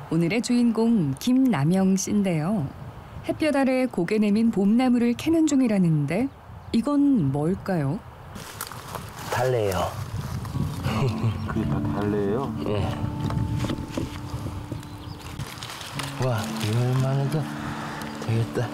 오늘의 주인공 김남영 씨인데요. 햇볕 아래 고개 내민 봄나무를 캐는 중이라는데 이건 뭘까요? 달래요. 그게 다 달래예요? 예. 와, 이거만 해도 되겠다.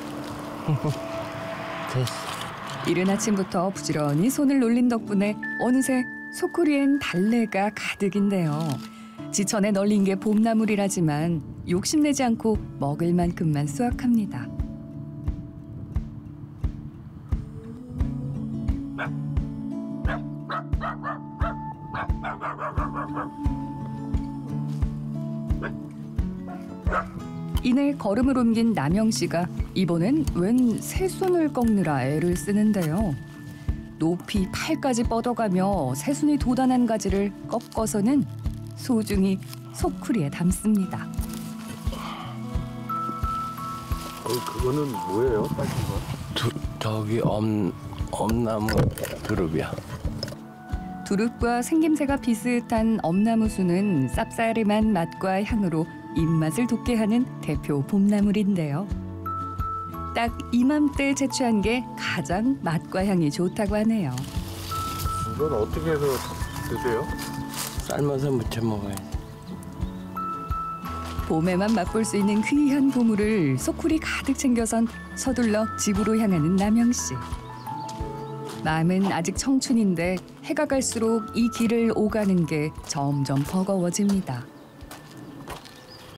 됐어. 이른 아침부터 부지런히 손을 놀린 덕분에 어느새 소쿠리엔 달래가 가득인데요. 지천에 널린 게 봄나물이라지만 욕심내지 않고 먹을 만큼만 수확합니다. 이내 걸음을 옮긴 남영 씨가 이번엔 웬 새순을 꺾느라 애를 쓰는데요. 높이 팔까지 뻗어가며 새순이 돋아난 가지를 꺾어서는 소중히 소쿠리에 담습니다. 그거는 뭐예요? 빠진 거? 저기 엄나무 두릅이야. 두릅과 생김새가 비슷한 엄나무수는 쌉싸름한 맛과 향으로 입맛을 돋게 하는 대표 봄나물인데요. 딱 이맘때 채취한 게 가장 맛과 향이 좋다고 하네요. 이건 어떻게 해서 드세요? 삶아서 무쳐 먹어야지. 봄에만 맛볼 수 있는 귀한 보물을 소쿠리 가득 챙겨선 서둘러 집으로 향하는 남영 씨. 마음은 아직 청춘인데 해가 갈수록 이 길을 오가는 게 점점 버거워집니다.